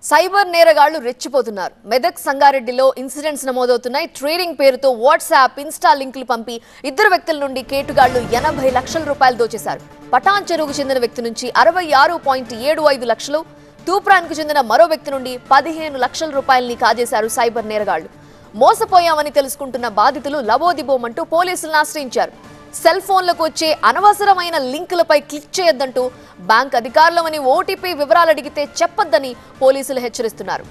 Cyber నేరగాళ్లు రెచ్చిపోతున్నారు. మెదక్ సంగారెడ్డిలో incidents నమోదవుతున్నాయి. ట్రేడింగ్ పేరుతో వాట్సాప్, ఇన్స్టా లింకులు పంపి ఇద్దరు వ్యక్తుల నుండి కేటుగాళ్లు 80 లక్షల రూపాయలు దోచేశారు. పటాన్ చెరువుకు చెందిన వ్యక్తి నుంచి 66.75 లక్షలు, తూప్రాన్కు చెందిన మరో వ్యక్తి నుండి 15 లక్షల రూపాయలని కాజేశారు సైబర్ నేరగాళ్లు. మోసపోయామని తెలుసుకుంటున్న బాధితులు లబోదిబోమంటూ పోలీసులను ఆశ్రయించారు. సెల్ ఫోన్లకు వచ్చే అనవసరమైన లింకులపై క్లిక్ చేయొద్దంటూ బ్యాంక్ అధికారులమని ఓటీపీ వివరాలు అడిగితే చెప్పొద్దని పోలీసులు హెచ్చరిస్తున్నారు.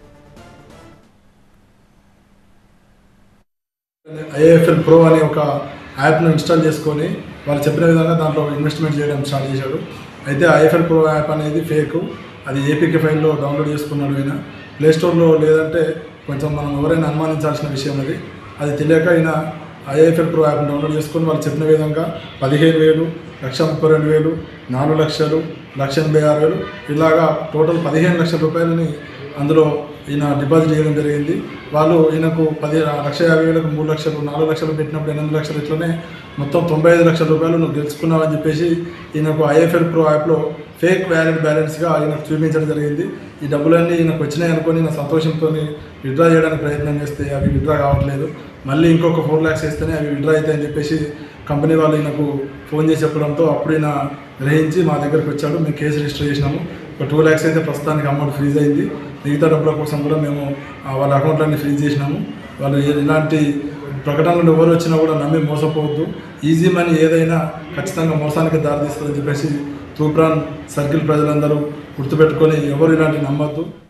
ఐఏఎఫ్ఎల్ ప్రో అనే ఒక యాప్ను ఇన్స్టాల్ చేసుకొని వాళ్ళు చెప్పిన విధంగా దాంట్లో ఇన్వెస్ట్మెంట్ చేయడం స్టార్ట్ చేశాడు. అయితే ఐఏఎఫ్ఎల్ ప్రో యాప్ అనేది ఫేక్. అది ఏపీకే ఫైల్లో డౌన్లోడ్ చేసుకున్నాడు. ఆయన ప్లేస్టోర్లో లేదంటే కొంచెం మనం ఎవరైనా అనుమానించాల్సిన విషయం అది తెలియక ఆయన ఐఏఎఫ్ఎల్ ప్రో యాప్ని డౌన్లోడ్ చేసుకొని వాళ్ళు చెప్పిన విధంగా 15,000, 132,000, 4 లక్షలు, 186,000 ఇలాగా టోటల్ 15 లక్షల రూపాయలని అందులో ఈయన డిపాజిట్ చేయడం జరిగింది. వాళ్ళు ఈయనకు 1,50,000కు 3 లక్షలు, 4 లక్షలు పెట్టినప్పుడు 8 లక్షలు, ఇట్లనే మొత్తం 95 లక్షల రూపాయలు నువ్వు గెలుచుకున్నావని చెప్పేసి ఈయనకు ఐఏఎఫ్ఎల్ ప్రో యాప్లో ఫేక్ వ్యాలిడ్ బ్యాలెన్స్గా ఈయనకు చూపించడం జరిగింది. ఈ డబ్బులన్నీ ఈయనకు వచ్చినాయి అనుకొని నా సంతోషంతో విత్డ్రా చేయడానికి ప్రయత్నం చేస్తే అవి విత్డ్రా కావట్లేదు. మళ్ళీ ఇంకొక 4 lakhs వేస్తేనే అవి విత్డ్రా అవుతాయని చెప్పేసి కంపెనీ వాళ్ళు ఈయనకు ఫోన్ చేసి చెప్పడంతో అప్పుడు ఈయన గ్రహించి మా దగ్గరకు వచ్చాడు. మేము కేసు రిజిస్టర్ చేసినాము. ఒక 2 lakhs అయితే ప్రస్తుతానికి అమౌంట్ ఫ్రీజ్ అయింది. మిగతా డబ్బుల కోసం కూడా మేము వాళ్ళ అకౌంట్లన్నీ ఫ్రీజ్ చేసినాము. వాళ్ళు ఇలాంటి ప్రకటనలు ఎవరు వచ్చినా కూడా నమ్మి మోసపోవద్దు. ఈజీ మనీ ఏదైనా ఖచ్చితంగా మోసానికి దారితీస్తుందని చెప్పేసి తూప్రాన్ సర్కిల్ ప్రజలందరూ గుర్తుపెట్టుకొని ఎవరు ఇలాంటి నమ్మద్దు.